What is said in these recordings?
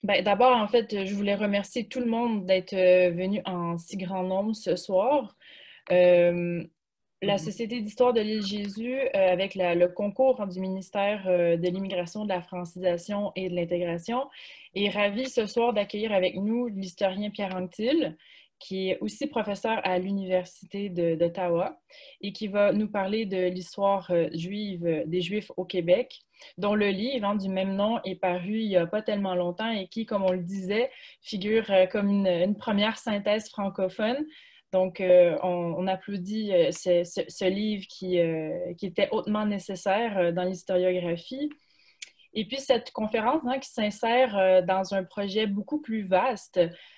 Ben, d'abord, en fait, je voulais remercier tout le monde d'être venu en si grand nombre ce soir. Euh, la Société d'histoire de l'île Jésus, avec le concours du ministère de l'Immigration, de la Francisation et de l'Intégration, est ravie ce soir d'accueillir avec nous l'historien Pierre Anctil, qui est aussi professeur à l'Université d'Ottawa et qui va nous parler de l'histoire juive des Juifs au Québec, dont le livre du même nom est paru il n'y a pas tellement longtemps et qui, comme on le disait, figure comme une première synthèse francophone. Donc, on applaudit ce livre qui était hautement nécessaire dans l'historiographie. Et puis, cette conférence qui s'insère dans un projet beaucoup plus vaste,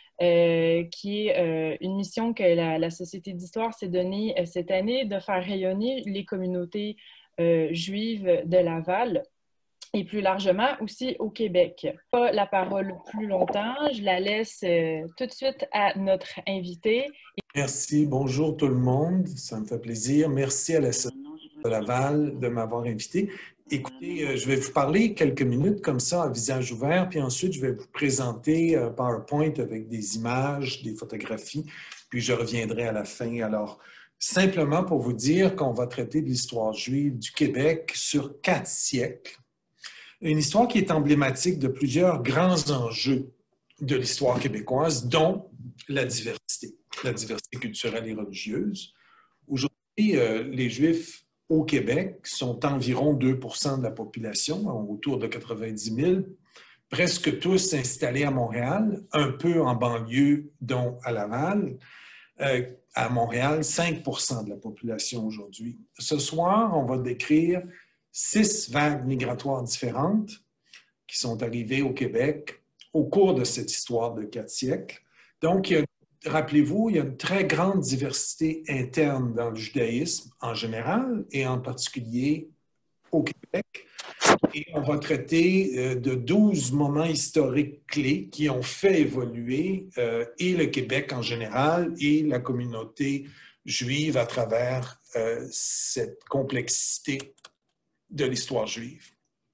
qui est une mission que la Société d'histoire s'est donnée cette année de faire rayonner les communautés juives de Laval et plus largement aussi au Québec. Pas la parole plus longtemps, je la laisse tout de suite à notre invité. Merci, bonjour tout le monde, ça me fait plaisir. Merci à la Société de Laval de m'avoir invité. Écoutez, je vais vous parler quelques minutes comme ça à visage ouvert, puis ensuite je vais vous présenter un PowerPoint avec des images, des photographies, puis je reviendrai à la fin. Alors, simplement pour vous dire qu'on va traiter de l'histoire juive du Québec sur 4 siècles. Une histoire qui est emblématique de plusieurs grands enjeux de l'histoire québécoise, dont la diversité culturelle et religieuse. Aujourd'hui, les Juifs au Québec sont environ 2 % de la population, autour de 90 000, presque tous installés à Montréal, un peu en banlieue, dont à Laval. À Montréal, 5 % de la population aujourd'hui. Ce soir, on va décrire 6 vagues migratoires différentes qui sont arrivées au Québec au cours de cette histoire de 4 siècles. Donc, rappelez-vous, il y a une très grande diversité interne dans le judaïsme en général et en particulier au Québec. Et on va traiter de 12 moments historiques clés qui ont fait évoluer et le Québec en général et la communauté juive à travers cette complexité de l'histoire juive.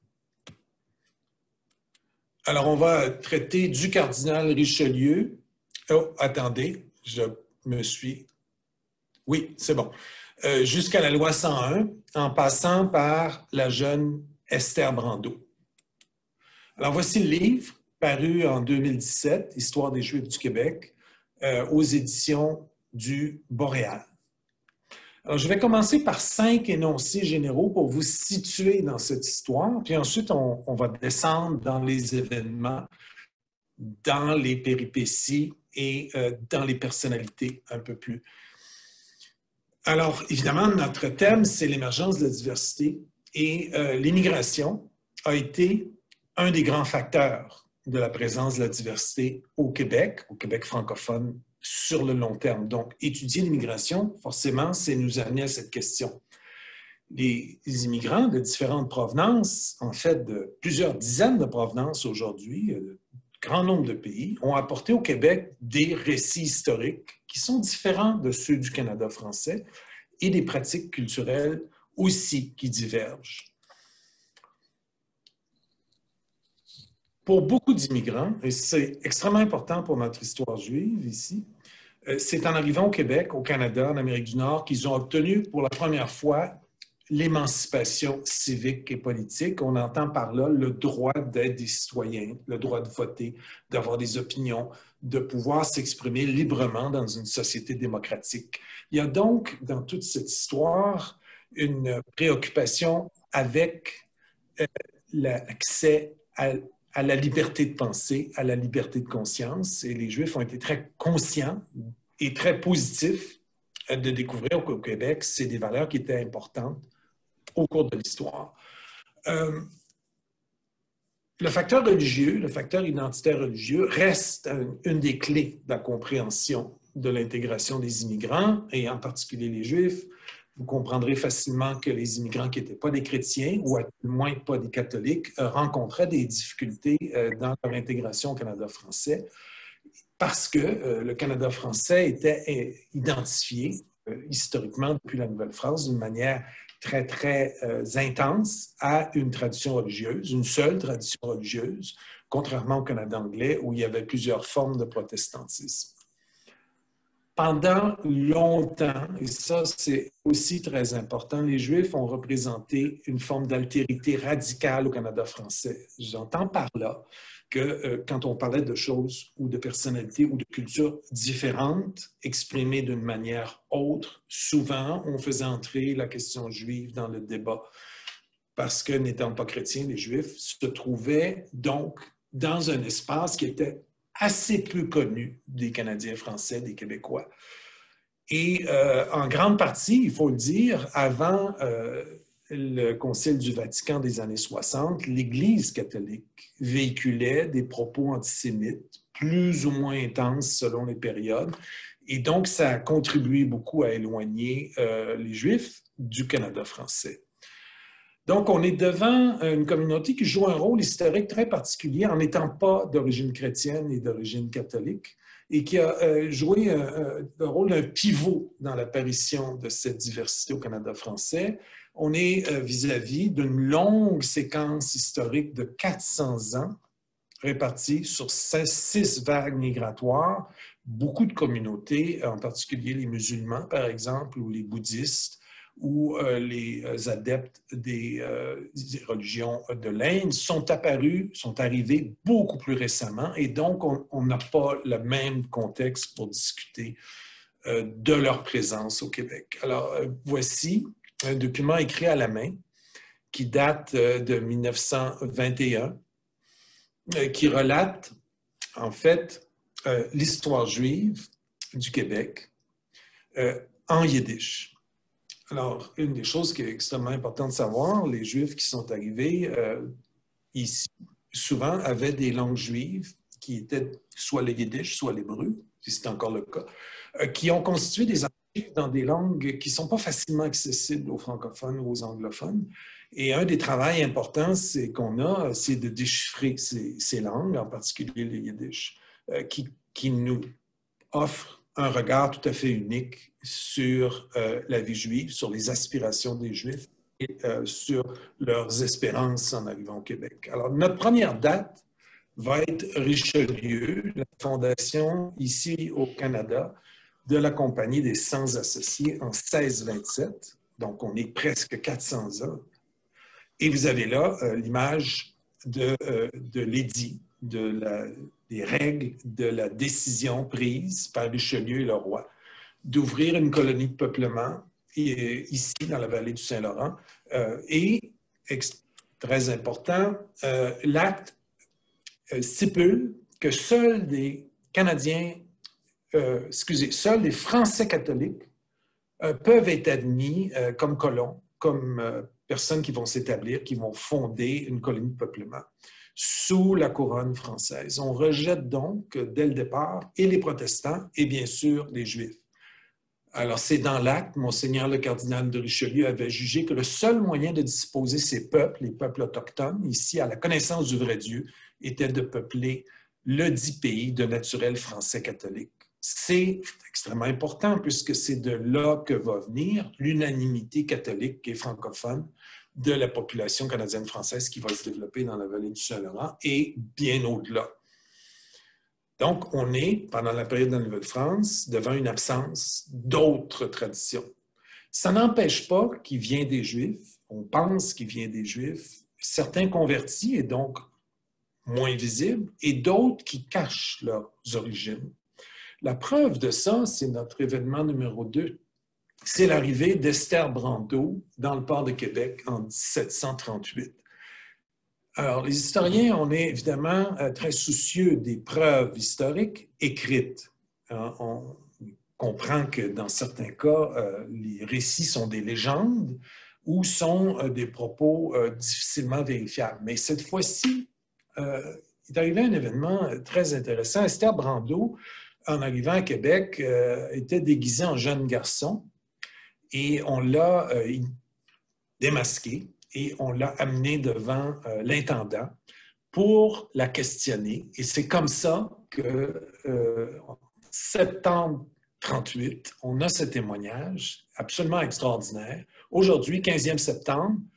Alors, on va traiter du cardinal Richelieu. Oh, attendez, je me suis... Oui, c'est bon. Jusqu'à la loi 101, en passant par la jeune Esther Brandeau. Alors, voici le livre paru en 2017, Histoire des Juifs du Québec, aux éditions du Boréal. Alors, je vais commencer par 5 énoncés généraux pour vous situer dans cette histoire, puis ensuite, on va descendre dans les événements, dans les péripéties et dans les personnalités un peu plus. Alors, évidemment, notre thème, c'est l'émergence de la diversité et l'immigration a été un des grands facteurs de la présence de la diversité au Québec francophone, sur le long terme. Donc, étudier l'immigration, forcément, c'est nous amener à cette question. Les immigrants de différentes provenances, en fait, de plusieurs dizaines de provenances aujourd'hui, grand nombre de pays, ont apporté au Québec des récits historiques qui sont différents de ceux du Canada français et des pratiques culturelles aussi qui divergent. Pour beaucoup d'immigrants, et c'est extrêmement important pour notre histoire juive ici, c'est en arrivant au Québec, au Canada, en Amérique du Nord, qu'ils ont obtenu pour la première fois l'émancipation civique et politique. On entend par là le droit d'être des citoyens, le droit de voter, d'avoir des opinions, de pouvoir s'exprimer librement dans une société démocratique. Il y a donc, dans toute cette histoire, une préoccupation avec l'accès à la liberté de penser, à la liberté de conscience. Et les Juifs ont été très conscients et très positifs de découvrir qu'au Québec, c'est des valeurs qui étaient importantes au cours de l'histoire. Le facteur religieux, le facteur identitaire religieux reste une des clés de la compréhension de l'intégration des immigrants, et en particulier les Juifs. Vous comprendrez facilement que les immigrants qui n'étaient pas des chrétiens, ou à tout le moins pas des catholiques, rencontraient des difficultés dans leur intégration au Canada français, parce que le Canada français était identifié historiquement depuis la Nouvelle-France d'une manière très, très intense à une tradition religieuse, une seule tradition religieuse, contrairement au Canada anglais où il y avait plusieurs formes de protestantisme. Pendant longtemps, et ça c'est aussi très important, les Juifs ont représenté une forme d'altérité radicale au Canada français. J'entends par là que quand on parlait de choses ou de personnalités ou de cultures différentes, exprimées d'une manière autre, souvent on faisait entrer la question juive dans le débat. Parce que n'étant pas chrétiens, les Juifs se trouvaient donc dans un espace qui était assez peu connu des Canadiens français, des Québécois. Et en grande partie, il faut le dire, avant le Concile du Vatican des années 60, l'Église catholique véhiculait des propos antisémites, plus ou moins intenses selon les périodes. Et donc, ça a contribué beaucoup à éloigner les Juifs du Canada français. Donc, on est devant une communauté qui joue un rôle historique très particulier en n'étant pas d'origine chrétienne et d'origine catholique et qui a joué le rôle d'un pivot dans l'apparition de cette diversité au Canada français. On est vis-à-vis d'une longue séquence historique de 400 ans répartie sur 6 vagues migratoires, beaucoup de communautés, en particulier les musulmans, par exemple, ou les bouddhistes, où les adeptes des religions de l'Inde sont arrivés beaucoup plus récemment et donc on n'a pas le même contexte pour discuter de leur présence au Québec. Alors, voici un document écrit à la main qui date de 1921, qui relate en fait l'histoire juive du Québec en yiddish. Alors, une des choses qui est extrêmement importante de savoir, les Juifs qui sont arrivés ici, souvent avaient des langues juives qui étaient soit le yiddish, soit l'hébreu, si c'est encore le cas, qui ont constitué des archives dans des langues qui ne sont pas facilement accessibles aux francophones ou aux anglophones. Et un des travaux importants qu'on a, c'est de déchiffrer ces langues, en particulier le yiddish, qui nous offre un regard tout à fait unique sur la vie juive, sur les aspirations des Juifs et sur leurs espérances en arrivant au Québec. Alors, notre première date va être Richelieu, la fondation ici au Canada de la Compagnie des 100 associés en 1627. Donc, on est presque 400 ans. Et vous avez là l'image de l'édit, des règles de la décision prise par Richelieu et le roi d'ouvrir une colonie de peuplement ici dans la vallée du Saint-Laurent. Et, très important, l'acte stipule que seuls des Canadiens, seuls les Français catholiques peuvent être admis comme colons, comme personnes qui vont s'établir, qui vont fonder une colonie de peuplement sous la couronne française. On rejette donc, dès le départ, et les protestants et bien sûr les Juifs. Alors, c'est dans l'acte, Monseigneur le cardinal de Richelieu avait jugé que le seul moyen de disposer ces peuples, les peuples autochtones, ici à la connaissance du vrai Dieu, était de peupler le dit pays de naturel français catholique. C'est extrêmement important puisque c'est de là que va venir l'unanimité catholique et francophone de la population canadienne-française qui va se développer dans la vallée du Saint-Laurent et bien au-delà. Donc, on est, pendant la période de la Nouvelle-France, devant une absence d'autres traditions. Ça n'empêche pas qu'il vient des Juifs, on pense qu'il vient des Juifs, certains convertis et donc moins visibles, et d'autres qui cachent leurs origines. La preuve de ça, c'est notre événement numéro 2. C'est l'arrivée d'Esther Brandeau dans le port de Québec en 1738. Alors, les historiens, on est évidemment très soucieux des preuves historiques écrites. On comprend que dans certains cas, les récits sont des légendes ou sont des propos difficilement vérifiables. Mais cette fois-ci, il est arrivé un événement très intéressant. Esther Brandeau, en arrivant à Québec, était déguisée en jeune garçon et on l'a démasquée et on l'a amenée devant l'intendant pour la questionner. Et c'est comme ça que, en septembre 1938, on a ce témoignage absolument extraordinaire. Aujourd'hui, 15e septembre,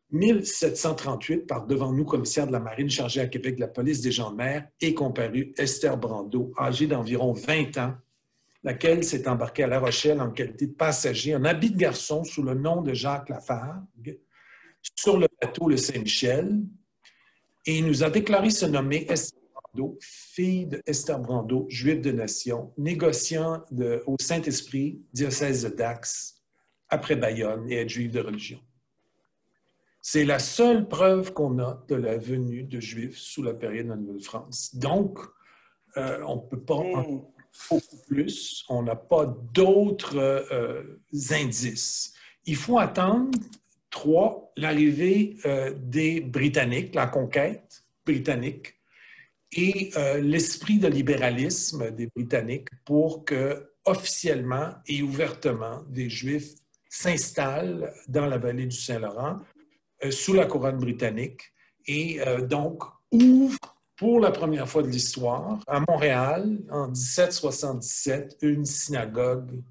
1738, par devant nous, commissaire de la marine chargé à Québec de la police des gens de mer, est comparue Esther Brandeau, âgée d'environ 20 ans, laquelle s'est embarquée à La Rochelle en qualité de passager en habit de garçon sous le nom de Jacques Lafargue sur le bateau le Saint-Michel, et il nous a déclaré se nommer Esther Brandeau, fille d'Esther Brandeau, juive de nation, négociant au Saint-Esprit, diocèse de Dax, après Bayonne, et être juive de religion. C'est la seule preuve qu'on a de la venue de Juifs sous la période de la Nouvelle-France. Donc, on ne peut pas en beaucoup plus. On n'a pas d'autres indices. Il faut attendre, 3, l'arrivée des Britanniques, la conquête britannique, et l'esprit de libéralisme des Britanniques pour que, officiellement et ouvertement, des Juifs s'installent dans la vallée du Saint-Laurent, sous la couronne britannique, et donc ouvre pour la première fois de l'histoire à Montréal, en 1777, une synagogue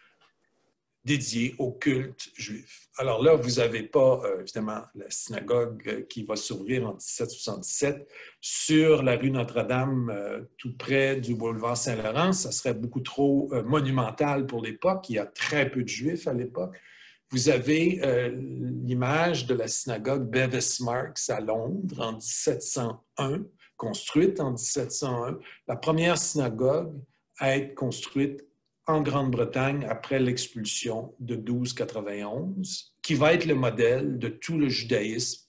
dédiée au culte juif. Alors là, vous n'avez pas, évidemment, la synagogue qui va s'ouvrir en 1777 sur la rue Notre-Dame, tout près du boulevard Saint-Laurent. Ça serait beaucoup trop monumental pour l'époque. Il y a très peu de Juifs à l'époque. Vous avez l'image de la synagogue Bevis Marks à Londres en 1701, construite en 1701, la première synagogue à être construite en Grande-Bretagne après l'expulsion de 1291, qui va être le modèle de tout le judaïsme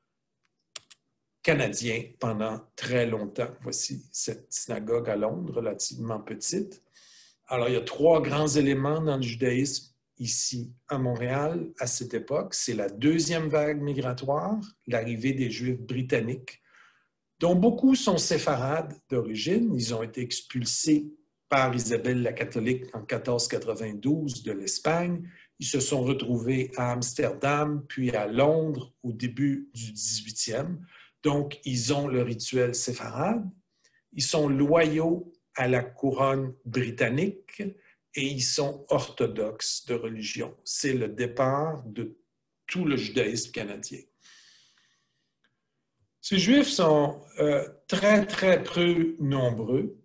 canadien pendant très longtemps. Voici cette synagogue à Londres, relativement petite. Alors, il y a 3 grands éléments dans le judaïsme ici à Montréal à cette époque. C'est la deuxième vague migratoire, l'arrivée des Juifs britanniques, dont beaucoup sont séfarades d'origine. Ils ont été expulsés par Isabelle la catholique en 1492 de l'Espagne. Ils se sont retrouvés à Amsterdam, puis à Londres au début du 18e. Donc, ils ont le rituel séfarade. Ils sont loyaux à la couronne britannique et ils sont orthodoxes de religion. C'est le départ de tout le judaïsme canadien. Ces Juifs sont très, très peu nombreux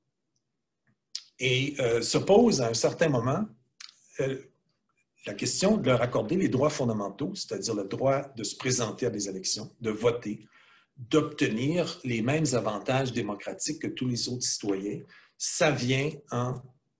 et se pose à un certain moment la question de leur accorder les droits fondamentaux, c'est-à-dire le droit de se présenter à des élections, de voter, d'obtenir les mêmes avantages démocratiques que tous les autres citoyens. Ça vient en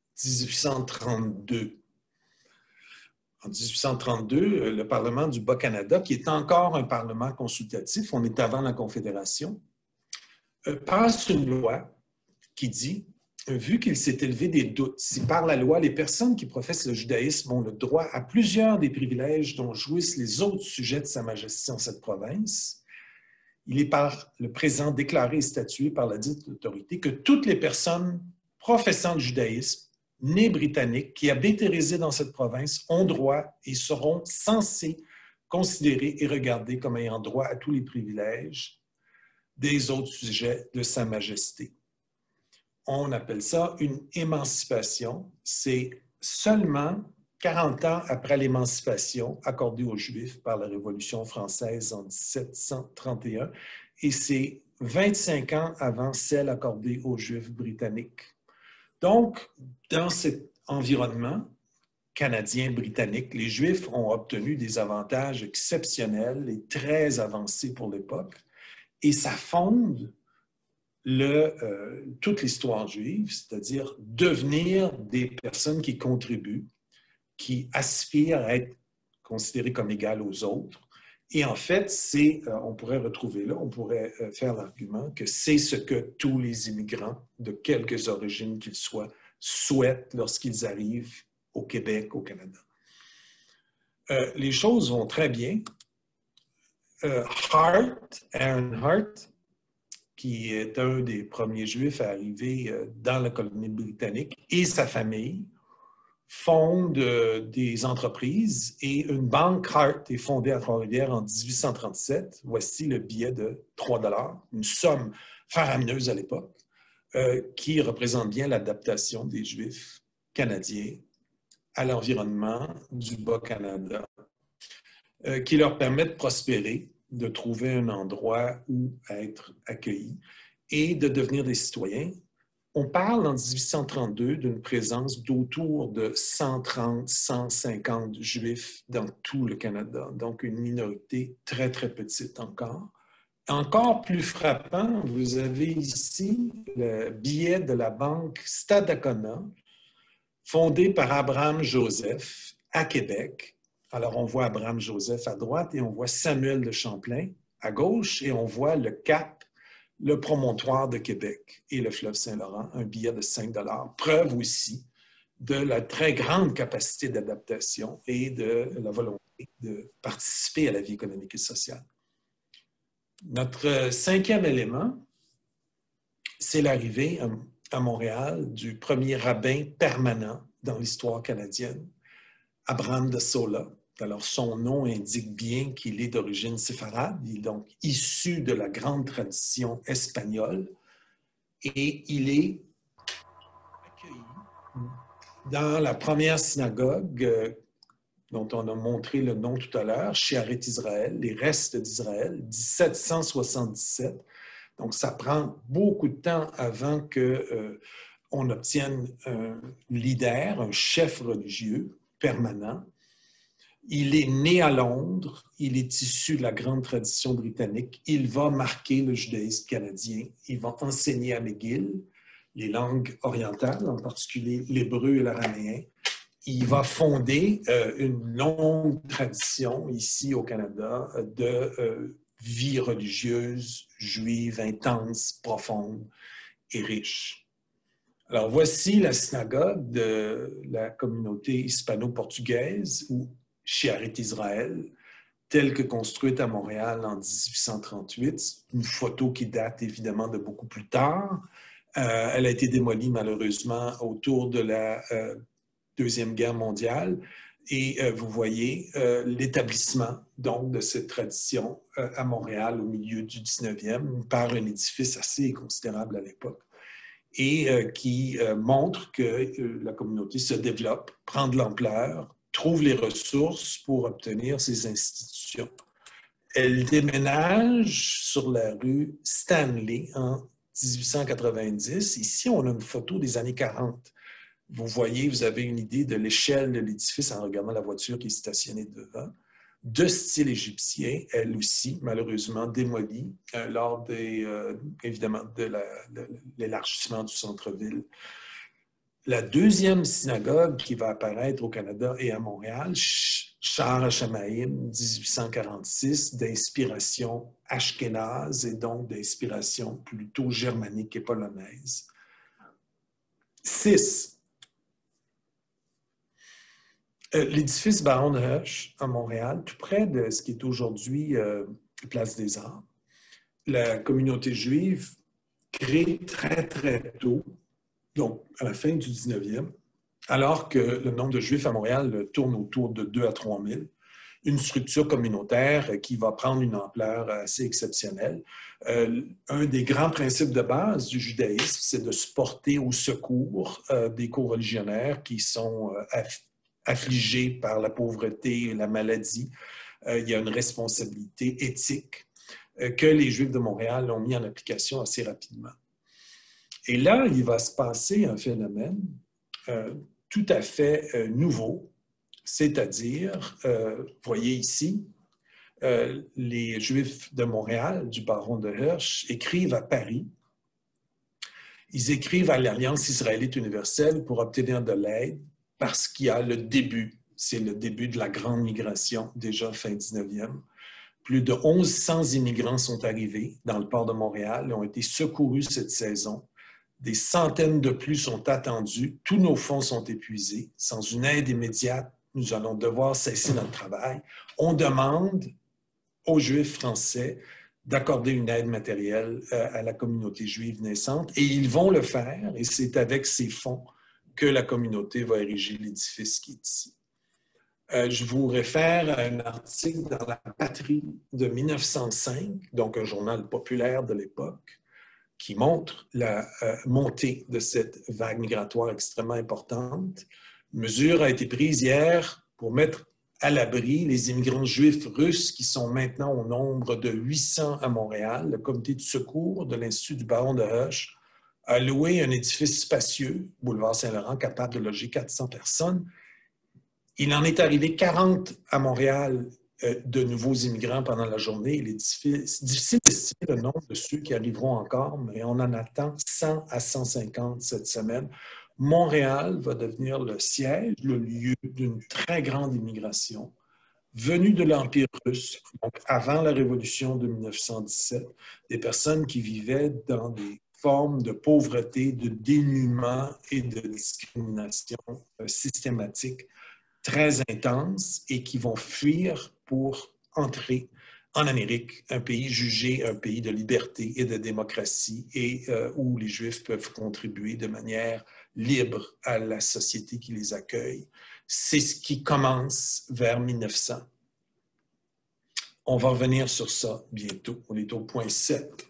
1832. En 1832, le Parlement du Bas-Canada, qui est encore un Parlement consultatif, on est avant la Confédération, passe une loi qui dit, vu qu'il s'est élevé des doutes, si par la loi, les personnes qui professent le judaïsme ont le droit à plusieurs des privilèges dont jouissent les autres sujets de Sa Majesté en cette province, il est par le présent déclaré et statué par la dite autorité que toutes les personnes professant le judaïsme, nées britanniques, qui habitent et résident dans cette province, ont droit et seront censés considérés et regardés comme ayant droit à tous les privilèges des autres sujets de Sa Majesté. On appelle ça une émancipation. C'est seulement 40 ans après l'émancipation accordée aux Juifs par la Révolution française en 1731 et c'est 25 ans avant celle accordée aux Juifs britanniques. Donc, dans cet environnement canadien-britannique, les Juifs ont obtenu des avantages exceptionnels et très avancés pour l'époque et ça fonde toute l'histoire juive, c'est-à-dire devenir des personnes qui contribuent, qui aspirent à être considérées comme égales aux autres. Et en fait, on pourrait retrouver là, on pourrait faire l'argument que c'est ce que tous les immigrants, de quelques origines qu'ils soient, souhaitent lorsqu'ils arrivent au Québec, au Canada. Les choses vont très bien. Aaron Hart, qui est un des premiers Juifs à arriver dans la colonie britannique, et sa famille fondent des entreprises et une banque Hart est fondée à Trois-Rivières en 1837. Voici le billet de 3 $, une somme faramineuse à l'époque, qui représente bien l'adaptation des Juifs canadiens à l'environnement du Bas-Canada. qui leur permet de prospérer, de trouver un endroit où être accueillis et de devenir des citoyens. On parle en 1832 d'une présence d'autour de 130, 150 Juifs dans tout le Canada, donc une minorité très, très petite encore. Encore plus frappant, vous avez ici le billet de la banque Stadacona, fondée par Abraham Joseph à Québec. Alors, on voit Abraham Joseph à droite et on voit Samuel de Champlain à gauche et on voit le Cap, le promontoire de Québec et le fleuve Saint-Laurent, un billet de 5 $. Preuve aussi de la très grande capacité d'adaptation et de la volonté de participer à la vie économique et sociale. Notre cinquième élément, c'est l'arrivée à Montréal du premier rabbin permanent dans l'histoire canadienne, Abraham de Sola. Alors, son nom indique bien qu'il est d'origine séfarade, il est donc issu de la grande tradition espagnole et il est accueilli dans la première synagogue dont on a montré le nom tout à l'heure, Shearet Israël, les restes d'Israël, 1777. Donc, ça prend beaucoup de temps avant qu'on obtienne un leader, un chef religieux permanent. Il est né à Londres, il est issu de la grande tradition britannique, il va marquer le judaïsme canadien, il va enseigner à McGill les langues orientales, en particulier l'hébreu et l'araméen. Il va fonder une longue tradition ici au Canada de vie religieuse, juive, intense, profonde et riche. Alors, voici la synagogue de la communauté hispano-portugaise ou Shearet Israël, telle que construite à Montréal en 1838. Une photo qui date évidemment de beaucoup plus tard. Elle a été démolie malheureusement autour de la Deuxième Guerre mondiale. Et vous voyez l'établissement donc de cette tradition à Montréal au milieu du 19e par un édifice assez considérable à l'époque et qui montre que la communauté se développe, prend de l'ampleur, trouve les ressources pour obtenir ces institutions. Elle déménage sur la rue Stanley en 1890. Ici, on a une photo des années 40. Vous voyez, vous avez une idée de l'échelle de l'édifice en regardant la voiture qui est stationnée devant. De style égyptien, elle aussi, malheureusement, démolie lors évidemment de l'élargissement du centre-ville. La deuxième synagogue qui va apparaître au Canada et à Montréal, Shar HaShamayim, 1846, d'inspiration ashkénaze et donc d'inspiration plutôt germanique et polonaise. 6. L'édifice Baron de Hirsch à Montréal, tout près de ce qui est aujourd'hui Place des Arts. La communauté juive crée très, très tôt, donc à la fin du 19e, alors que le nombre de Juifs à Montréal tourne autour de 2 à 3 000, une structure communautaire qui va prendre une ampleur assez exceptionnelle. Un des grands principes de base du judaïsme, c'est de se porter au secours des coreligionnaires qui sont affligés par la pauvreté et la maladie. Il y a une responsabilité éthique que les Juifs de Montréal ont mis en application assez rapidement. Et là, il va se passer un phénomène tout à fait nouveau, c'est-à-dire, vous voyez ici, les Juifs de Montréal, du baron de Hirsch, écrivent à Paris. Ils écrivent à l'Alliance israélite universelle pour obtenir de l'aide parce qu'il y a le début, c'est le début de la grande migration, déjà fin 19e. Plus de 1100 immigrants sont arrivés dans le port de Montréal et ont été secourus cette saison. Des centaines de plus sont attendus. Tous nos fonds sont épuisés. Sans une aide immédiate, nous allons devoir cesser notre travail. On demande aux Juifs français d'accorder une aide matérielle à la communauté juive naissante et ils vont le faire et c'est avec ces fonds que la communauté va ériger l'édifice qui est ici. Je vous réfère à un article dans La Patrie de 1905, donc un journal populaire de l'époque, qui montre la montée de cette vague migratoire extrêmement importante. Une mesure a été prise hier pour mettre à l'abri. Les immigrants juifs russes qui sont maintenant au nombre de 800 à Montréal. Le comité de secours de l'Institut du Baron de Hoche a loué un édifice spacieux, boulevard Saint-Laurent, capable de loger 400 personnes. Il en est arrivé 40 à Montréal de nouveaux immigrants pendant la journée. Il est difficile d'estimer le nombre de ceux qui arriveront encore, mais on en attend 100 à 150 cette semaine. Montréal va devenir le siège, le lieu d'une très grande immigration venue de l'Empire russe, donc avant la Révolution de 1917, des personnes qui vivaient dans des formes de pauvreté, de dénuement et de discrimination systématique très intenses et qui vont fuir pour entrer en Amérique, un pays jugé un pays de liberté et de démocratie et où les Juifs peuvent contribuer de manière libre à la société qui les accueille. C'est ce qui commence vers 1900. On va revenir sur ça bientôt. On est au point 7.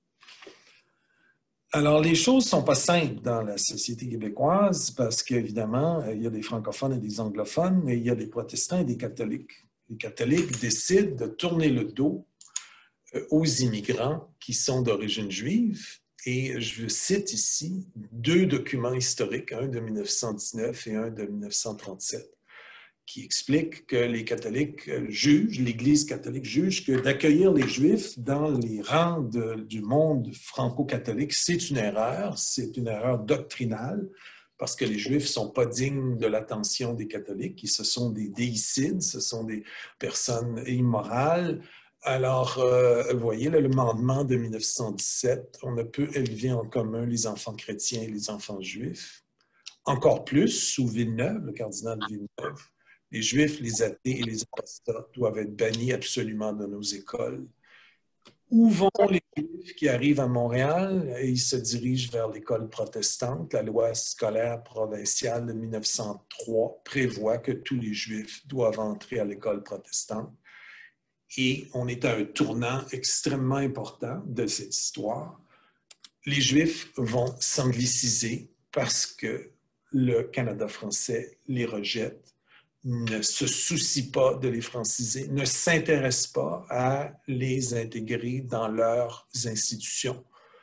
Alors, les choses ne sont pas simples dans la société québécoise parce qu'évidemment, il y a des francophones et des anglophones, mais il y a des protestants et des catholiques. Les catholiques décident de tourner le dos aux immigrants qui sont d'origine juive. Et je cite ici 2 documents historiques, un de 1919 et un de 1937, qui expliquent que les catholiques jugent, l'Église catholique juge que d'accueillir les Juifs dans les rangs du monde franco-catholique, c'est une erreur doctrinale, parce que les Juifs ne sont pas dignes de l'attention des catholiques, ce sont des déicides, ce sont des personnes immorales. Alors, vous voyez, le mandement de 1917, on ne peut élever en commun les enfants chrétiens et les enfants juifs. Encore plus, sous Villeneuve, le cardinal Villeneuve, les Juifs, les athées et les apostats doivent être bannis absolument de nos écoles. Où vont les Juifs qui arrivent à Montréal? Ils se dirigent vers l'école protestante. La loi scolaire provinciale de 1903 prévoit que tous les Juifs doivent entrer à l'école protestante. Et on est à un tournant extrêmement important de cette histoire. Les Juifs vont s'angliciser parce que le Canada français les rejette, ne se soucie pas de les franciser, ne s'intéresse pas à les intégrer dans leurs institutions.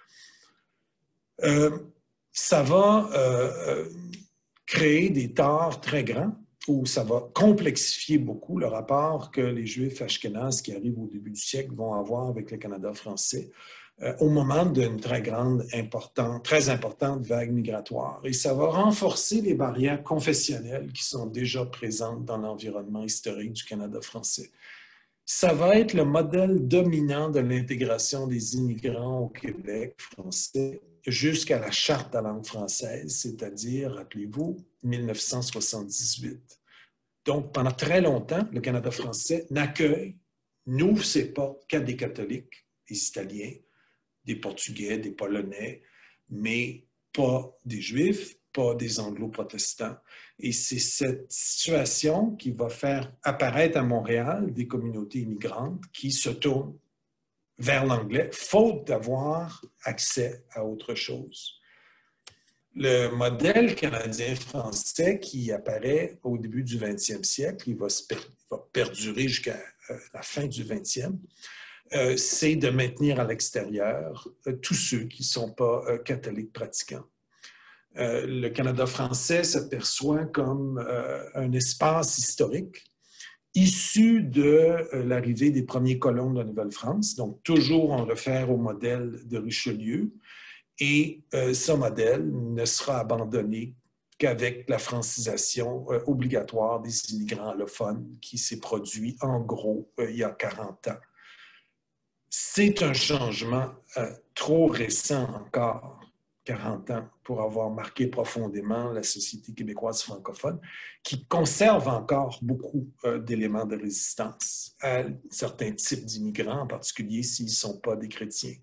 Ça va créer des torts très grands où ça va complexifier beaucoup le rapport que les Juifs ashkénazes qui arrivent au début du siècle vont avoir avec le Canada français au moment d'une très importante vague migratoire. Et ça va renforcer les barrières confessionnelles qui sont déjà présentes dans l'environnement historique du Canada français. Ça va être le modèle dominant de l'intégration des immigrants au Québec français jusqu'à la Charte de la langue française, c'est-à-dire, rappelez-vous, 1978. Donc, pendant très longtemps, le Canada français n'ouvre ses portes qu'à des catholiques, des Italiens, des Portugais, des Polonais, mais pas des Juifs, pas des Anglo-protestants. Et c'est cette situation qui va faire apparaître à Montréal des communautés immigrantes qui se tournent vers l'anglais, faute d'avoir accès à autre chose. Le modèle canadien-français qui apparaît au début du 20e siècle, il va perdurer jusqu'à la fin du 20e, c'est de maintenir à l'extérieur tous ceux qui ne sont pas catholiques pratiquants. Le Canada français se perçoit comme un espace historique issu de l'arrivée des premiers colons de la Nouvelle-France. Donc, toujours on réfère au modèle de Richelieu. Et ce modèle ne sera abandonné qu'avec la francisation obligatoire des immigrants allophones qui s'est produit en gros il y a 40 ans. C'est un changement trop récent encore, 40 ans, pour avoir marqué profondément la société québécoise francophone, qui conserve encore beaucoup d'éléments de résistance à certains types d'immigrants, en particulier s'ils ne sont pas des chrétiens.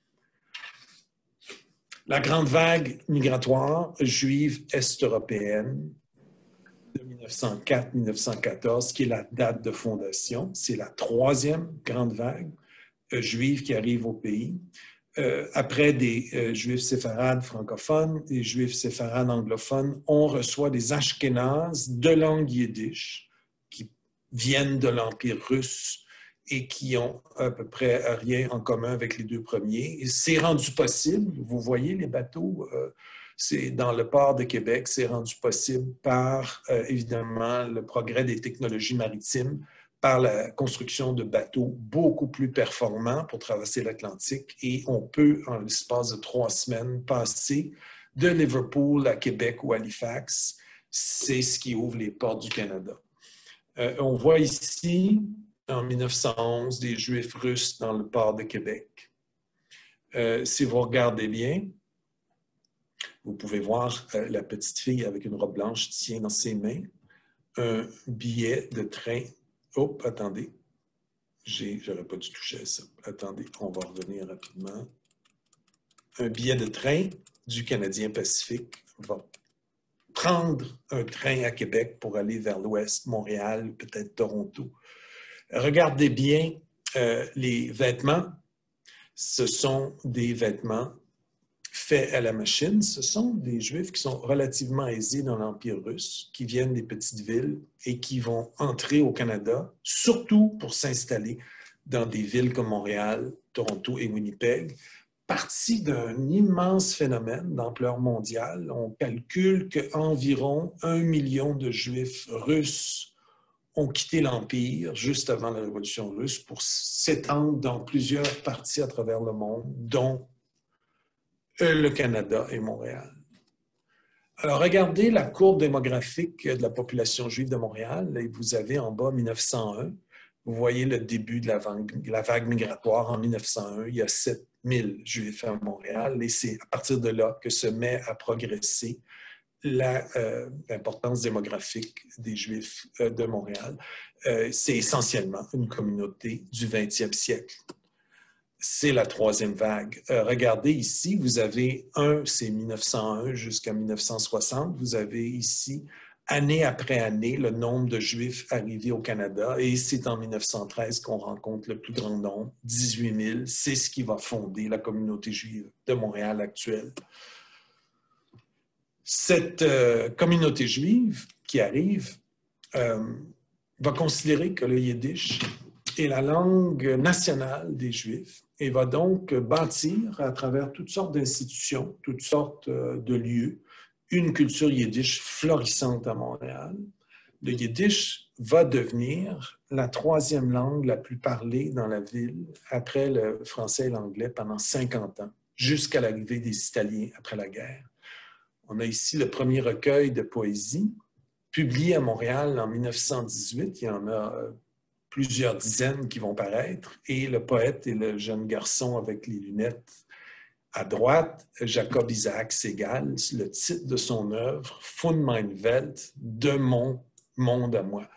La grande vague migratoire juive est-européenne de 1904-1914, qui est la date de fondation, c'est la 3e grande vague juive qui arrive au pays. Après des juifs séfarades francophones, des juifs séfarades anglophones, on reçoit des ashkénazes de langue yiddish qui viennent de l'Empire russe et qui ont à peu près rien en commun avec les deux premiers. C'est rendu possible, vous voyez les bateaux, c'est dans le port de Québec, c'est rendu possible par, évidemment, le progrès des technologies maritimes, par la construction de bateaux beaucoup plus performants pour traverser l'Atlantique. Et on peut, en l'espace de 3 semaines, passer de Liverpool à Québec ou Halifax. C'est ce qui ouvre les portes du Canada. On voit ici, en 1911, des Juifs russes dans le port de Québec. Si vous regardez bien, vous pouvez voir la petite fille avec une robe blanche tient dans ses mains un billet de train. Oh, attendez, j'aurais pas dû toucher à ça. Attendez, on va revenir rapidement. Un billet de train du Canadien Pacifique va prendre un train à Québec pour aller vers l'ouest, Montréal, peut-être Toronto. Regardez bien les vêtements. Ce sont des vêtements faits à la machine. Ce sont des Juifs qui sont relativement aisés dans l'Empire russe, qui viennent des petites villes et qui vont entrer au Canada, surtout pour s'installer dans des villes comme Montréal, Toronto et Winnipeg. Partie d'un immense phénomène d'ampleur mondiale. On calcule qu'environ 1 million de Juifs russes ont quitté l'Empire juste avant la Révolution russe pour s'étendre dans plusieurs parties à travers le monde, dont le Canada et Montréal. Alors, regardez la courbe démographique de la population juive de Montréal. Et vous avez en bas 1901. Vous voyez le début de la vague migratoire en 1901. Il y a 7000 Juifs à Montréal et c'est à partir de là que se met à progresser l'importance démographique des Juifs de Montréal. C'est essentiellement une communauté du 20e siècle. C'est la troisième vague. Regardez ici, vous avez c'est 1901 jusqu'à 1960. Vous avez ici, année après année, le nombre de Juifs arrivés au Canada. Et c'est en 1913 qu'on rencontre le plus grand nombre, 18 000. C'est ce qui va fonder la communauté juive de Montréal actuelle. Cette communauté juive qui arrive va considérer que le yiddish est la langue nationale des Juifs et va donc bâtir à travers toutes sortes d'institutions, toutes sortes de lieux, une culture yiddish florissante à Montréal. Le yiddish va devenir la troisième langue la plus parlée dans la ville après le français et l'anglais pendant 50 ans, jusqu'à l'arrivée des Italiens après la guerre. On a ici le premier recueil de poésie publié à Montréal en 1918. Il y en a plusieurs dizaines qui vont paraître. Et le poète et le jeune garçon avec les lunettes à droite, Jacob Isaac Segal, le titre de son œuvre, Von mein Welt, de mon monde à moi.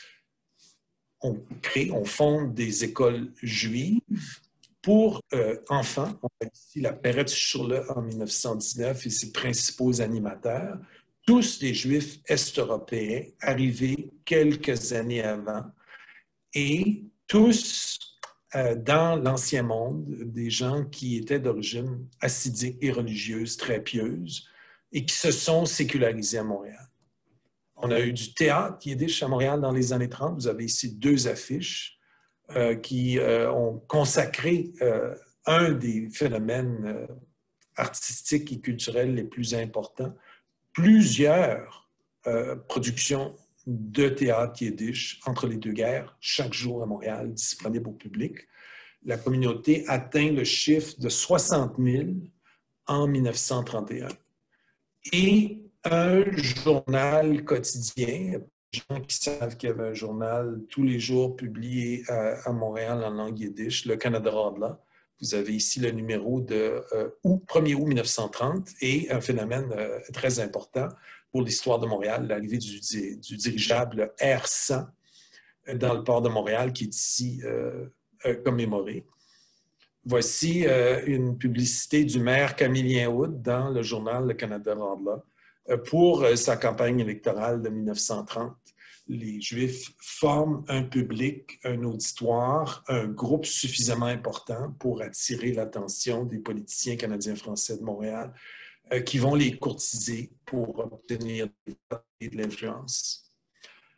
On fonde des écoles juives pour enfants. On a ici la Perrette Schurle en 1919 et ses principaux animateurs, tous des Juifs est-européens arrivés quelques années avant et tous dans l'Ancien Monde, des gens qui étaient d'origine hassidique et religieuse, très pieuse, et qui se sont sécularisés à Montréal. On a eu du théâtre yiddish à Montréal dans les années 30. Vous avez ici 2 affiches qui ont consacré un des phénomènes artistiques et culturels les plus importants. Plusieurs productions de théâtre yiddish entre les 2 guerres, chaque jour à Montréal, disponible au public. La communauté atteint le chiffre de 60 000 en 1931. Et un journal quotidien, les gens qui savent qu'il y avait un journal tous les jours publié à Montréal en langue yiddish, le Canada Radla. Vous avez ici le numéro de 1er août 1930 et un phénomène très important pour l'histoire de Montréal, l'arrivée du dirigeable Air 100 dans le port de Montréal qui est ici commémoré. Voici une publicité du maire Camillien Hood dans le journal Le Canada Radla pour sa campagne électorale de 1930. Les Juifs forment un public, un auditoire, un groupe suffisamment important pour attirer l'attention des politiciens canadiens-français de Montréal qui vont les courtiser pour obtenir des votes et de l'influence.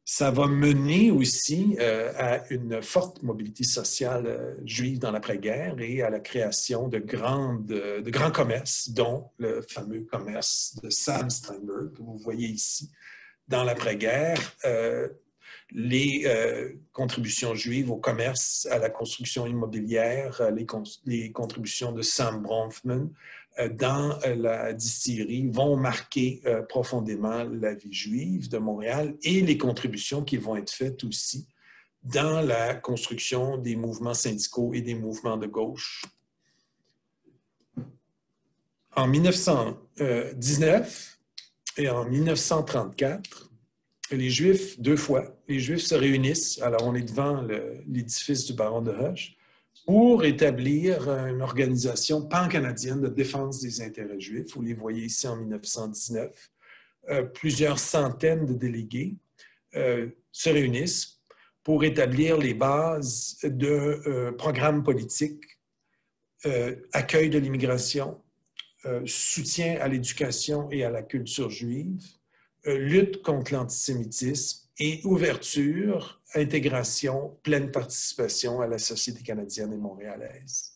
Ça va mener aussi à une forte mobilité sociale juive dans l'après-guerre et à la création de grands commerces, dont le fameux commerce de Sam Steinberg, que vous voyez ici. Dans l'après-guerre, les contributions juives au commerce, à la construction immobilière, les contributions de Sam Bronfman dans la distillerie vont marquer profondément la vie juive de Montréal et les contributions qui vont être faites aussi dans la construction des mouvements syndicaux et des mouvements de gauche. En 1919 et en 1934, les Juifs, 2 fois, les Juifs se réunissent, alors on est devant l'édifice du baron de Hoche, pour établir une organisation pan-canadienne de défense des intérêts juifs. Vous les voyez ici en 1919. Plusieurs centaines de délégués se réunissent pour établir les bases de programmes politiques, accueil de l'immigration, soutien à l'éducation et à la culture juive, lutte contre l'antisémitisme et ouverture, intégration, pleine participation à la société canadienne et montréalaise.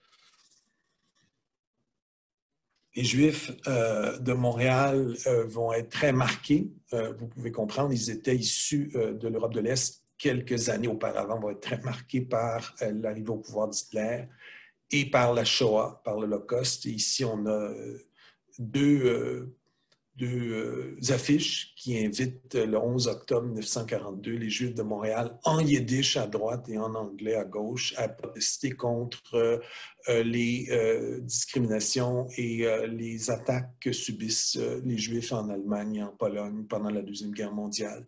Les Juifs de Montréal vont être très marqués. Vous pouvez comprendre, ils étaient issus de l'Europe de l'Est quelques années auparavant, vont être très marqués par l'arrivée au pouvoir d'Hitler et par la Shoah, par l'Holocauste. Et ici, on a deux affiches qui invitent le 11 octobre 1942 les Juifs de Montréal en yiddish à droite et en anglais à gauche à protester contre les discriminations et les attaques que subissent les Juifs en Allemagne et en Pologne pendant la Deuxième Guerre mondiale.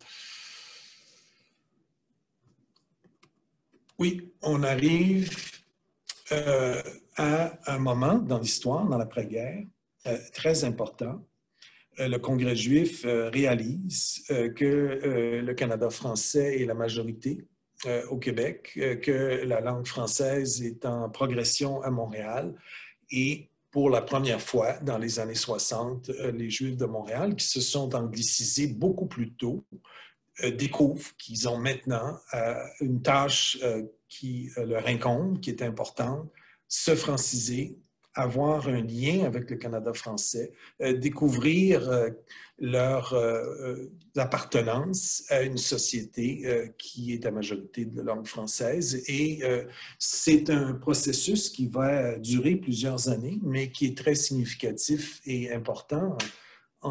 Oui, on arrive à un moment dans l'histoire, dans l'après-guerre, très important. Le Congrès juif réalise que le Canada français est la majorité au Québec, que la langue française est en progression à Montréal et pour la première fois dans les années 60, les Juifs de Montréal qui se sont anglicisés beaucoup plus tôt découvrent qu'ils ont maintenant une tâche qui leur incombe, qui est importante, se franciser, avoir un lien avec le Canada français, découvrir leur appartenance à une société qui est à majorité de langue française. Et c'est un processus qui va durer plusieurs années, mais qui est très significatif et important. En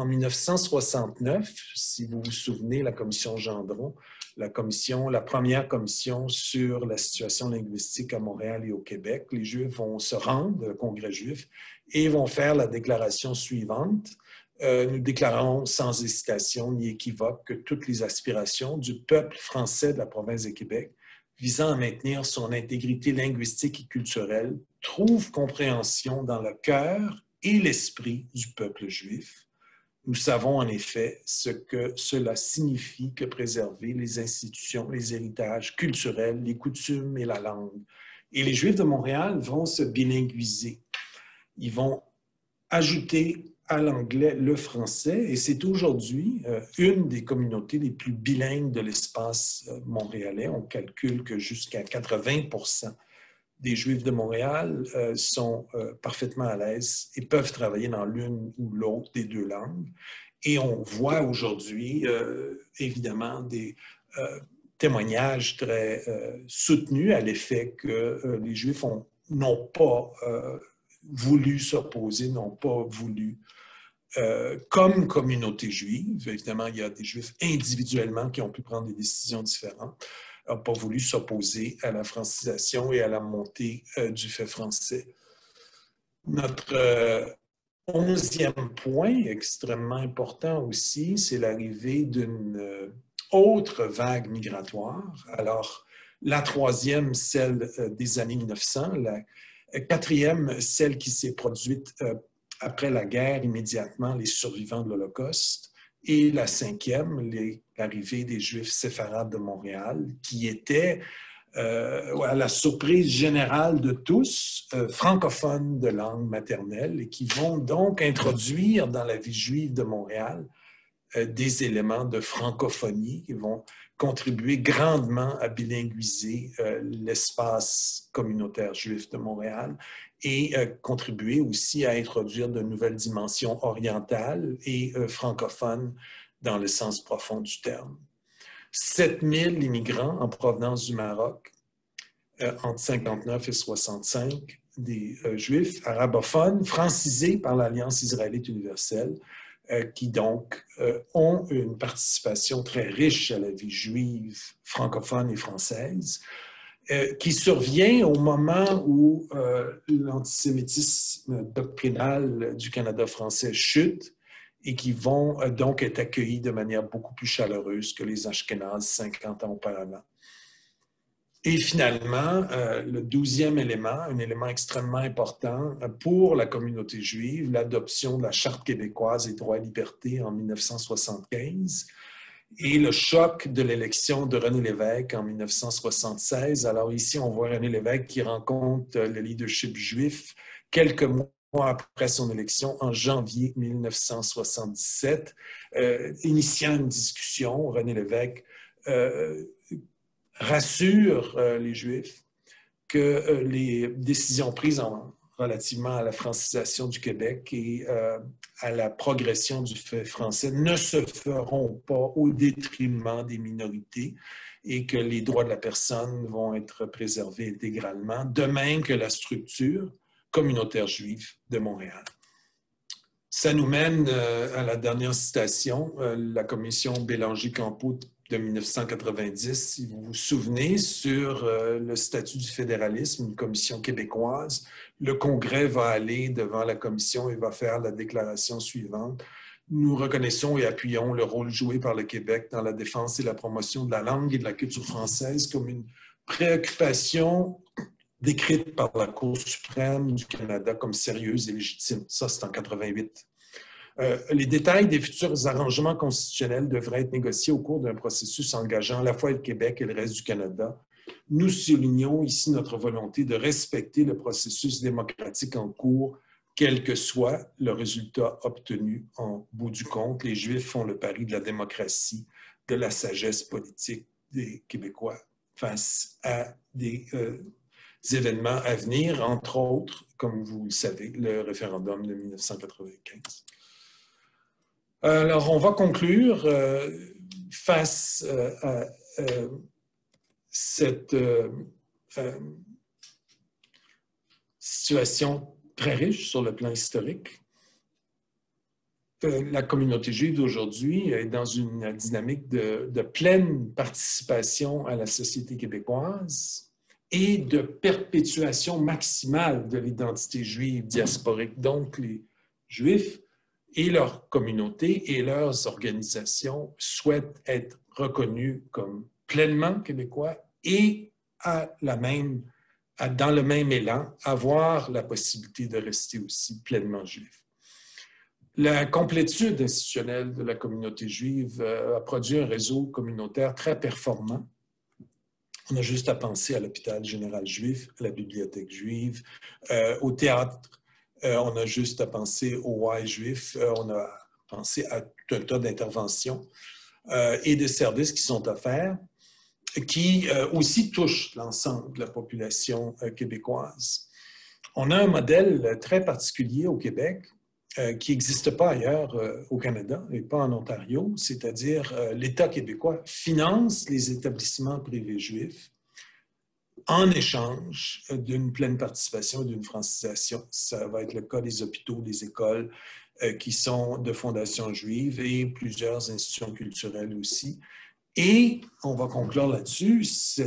1969, si vous vous souvenez, la commission Gendron, la première commission sur la situation linguistique à Montréal et au Québec. Les Juifs vont se rendre au Congrès juif et vont faire la déclaration suivante. Nous déclarons sans hésitation ni équivoque que toutes les aspirations du peuple français de la province de Québec visant à maintenir son intégrité linguistique et culturelle trouvent compréhension dans le cœur et l'esprit du peuple juif. Nous savons en effet ce que cela signifie que préserver les institutions, les héritages culturels, les coutumes et la langue. Et les Juifs de Montréal vont se bilinguiser. Ils vont ajouter à l'anglais le français et c'est aujourd'hui une des communautés les plus bilingues de l'espace montréalais. On calcule que jusqu'à 80% des Juifs de Montréal sont parfaitement à l'aise et peuvent travailler dans l'une ou l'autre des deux langues. Et on voit aujourd'hui, évidemment, des témoignages très soutenus à l'effet que les Juifs n'ont pas voulu s'opposer, n'ont pas voulu, comme communauté juive, évidemment, il y a des Juifs individuellement qui ont pu prendre des décisions différentes, n'ont pas voulu s'opposer à la francisation et à la montée du fait français. Notre 11e point, extrêmement important aussi, c'est l'arrivée d'une autre vague migratoire. Alors, la 3e, celle des années 1900, la 4e, celle qui s'est produite après la guerre, immédiatement, les survivants de l'Holocauste. Et la 5e, l'arrivée des Juifs séfarades de Montréal, qui étaient, à la surprise générale de tous, francophones de langue maternelle et qui vont donc introduire dans la vie juive de Montréal des éléments de francophonie qui vont contribuer grandement à bilinguiser l'espace communautaire juif de Montréal et contribuer aussi à introduire de nouvelles dimensions orientales et francophones dans le sens profond du terme. 7000 immigrants en provenance du Maroc entre 59 et 65, des Juifs arabophones francisés par l'Alliance israélite universelle, qui donc ont une participation très riche à la vie juive francophone et française, qui survient au moment où l'antisémitisme doctrinal du Canada français chute et qui vont donc être accueillis de manière beaucoup plus chaleureuse que les Ashkénazes 50 ans auparavant. Et finalement, le 12e élément, un élément extrêmement important pour la communauté juive, l'adoption de la Charte québécoise des droits et libertés en 1975 et le choc de l'élection de René Lévesque en 1976. Alors ici, on voit René Lévesque qui rencontre le leadership juif quelques mois après son élection, en janvier 1977, initiant une discussion. René Lévesque rassure les Juifs que les décisions prises relativement à la francisation du Québec et à la progression du fait français ne se feront pas au détriment des minorités et que les droits de la personne vont être préservés intégralement, de même que la structure communautaire juive de Montréal. Ça nous mène à la dernière citation, la commission Bélanger-Campeau de 1990, si vous vous souvenez, sur le statut du fédéralisme, une commission québécoise. Le Congrès va aller devant la commission et va faire la déclaration suivante. Nous reconnaissons et appuyons le rôle joué par le Québec dans la défense et la promotion de la langue et de la culture française comme une préoccupation décrite par la Cour suprême du Canada comme sérieuse et légitime. Ça, c'est en 88. Les détails des futurs arrangements constitutionnels devraient être négociés au cours d'un processus engageant à la fois le Québec et le reste du Canada. Nous soulignons ici notre volonté de respecter le processus démocratique en cours, quel que soit le résultat obtenu en bout du compte. Les Juifs font le pari de la démocratie, de la sagesse politique des Québécois face à des événements à venir, entre autres, comme vous le savez, le référendum de 1995. Alors, on va conclure face à cette situation très riche sur le plan historique. La communauté juive d'aujourd'hui est dans une dynamique de pleine participation à la société québécoise et de perpétuation maximale de l'identité juive diasporique. Donc, les Juifs et leur communauté et leurs organisations souhaitent être reconnus comme pleinement québécois et dans le même élan, avoir la possibilité de rester aussi pleinement juifs. La complétude institutionnelle de la communauté juive a produit un réseau communautaire très performant. On a juste à penser à l'hôpital général juif, à la bibliothèque juive, au théâtre. On a juste à penser au Y juif, on a pensé à tout un tas d'interventions et de services qui sont offerts, qui aussi touchent l'ensemble de la population québécoise. On a un modèle très particulier au Québec qui n'existe pas ailleurs au Canada et pas en Ontario, c'est-à-dire l'État québécois finance les établissements privés juifs en échange d'une pleine participation et d'une francisation. Ça va être le cas des hôpitaux, des écoles qui sont de fondation juive et plusieurs institutions culturelles aussi. Et on va conclure là-dessus,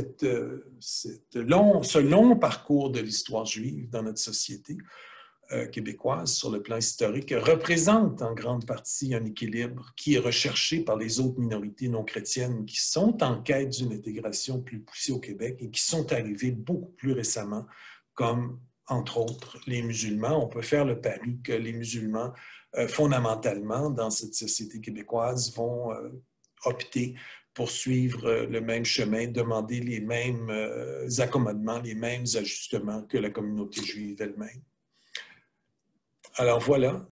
ce long parcours de l'histoire juive dans notre société québécoise sur le plan historique représente en grande partie un équilibre qui est recherché par les autres minorités non chrétiennes qui sont en quête d'une intégration plus poussée au Québec et qui sont arrivées beaucoup plus récemment, comme entre autres les musulmans. On peut faire le pari que les musulmans, fondamentalement, dans cette société québécoise, vont opter pour suivre le même chemin, demander les mêmes accommodements, les mêmes ajustements que la communauté juive elle-même. Alors voilà,